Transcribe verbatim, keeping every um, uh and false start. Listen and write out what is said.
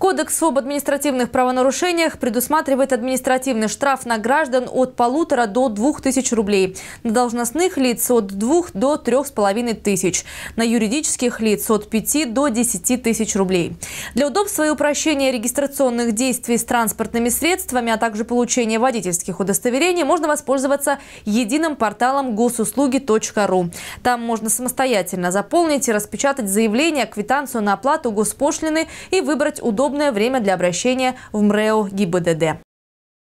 Кодекс об административных правонарушениях предусматривает административный штраф на граждан от полутора до двух тысяч рублей, на должностных лиц от двух до трех с половиной тысяч, на юридических лиц от пяти до десяти тысяч рублей. Для удобства и упрощения регистрационных действий с транспортными средствами, а также получения водительских удостоверений можно воспользоваться единым порталом госуслуги точка ру. Там можно самостоятельно заполнить и распечатать заявление, квитанцию на оплату госпошлины и выбрать удобное время для обращения в МРЭО ГИБДД.